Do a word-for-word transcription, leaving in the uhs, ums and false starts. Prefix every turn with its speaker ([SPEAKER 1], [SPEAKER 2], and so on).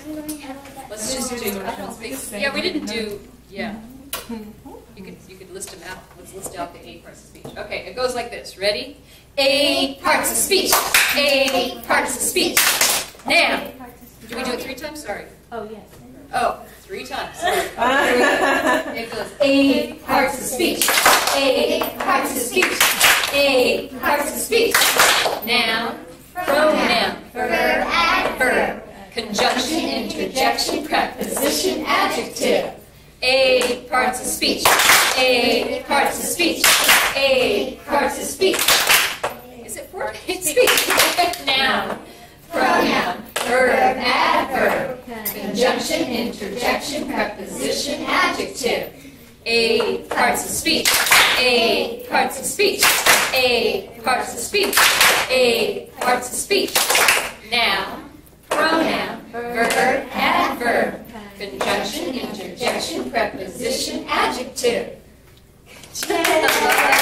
[SPEAKER 1] Let's just do, I don't think, yeah, we didn't do, yeah. You could, you could list them out. Let's list out the eight parts of speech. Okay, it goes like this. Ready? Eight parts of speech. Eight parts of speech. Now, do we do it three times? Sorry.
[SPEAKER 2] Oh, yes.
[SPEAKER 1] Oh, three times. Sorry. It goes eight parts of speech. Eight parts of speech. Eight parts of speech. Noun, pronoun, verb, adverb, conjunction, interjection, preposition, adjective. Eight parts of speech. Eight parts of speech. Eight parts of speech. Is it four? Eight speech. Noun, pronoun, verb, adverb, conjunction, interjection, preposition, adjective. Eight parts of speech. Eight parts of speech. Eight parts of speech. Eight parts of speech. Noun, pronoun, verb, adverb, conjunction, interjection, preposition, adjective.